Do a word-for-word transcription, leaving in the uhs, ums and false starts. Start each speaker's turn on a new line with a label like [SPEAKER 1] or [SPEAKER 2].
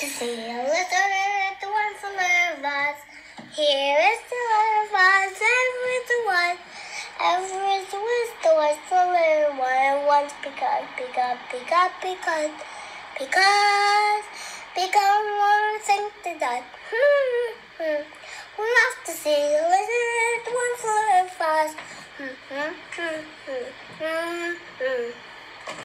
[SPEAKER 1] to see a little the one for us. Here is the one of us, every the one, every the was the one for little one. Once because, because, because, because, because, because one thing to that. Hmm, hmm. We love to see a little the one for us. Hmm, hmm, hmm, hmm, hmm, hmm.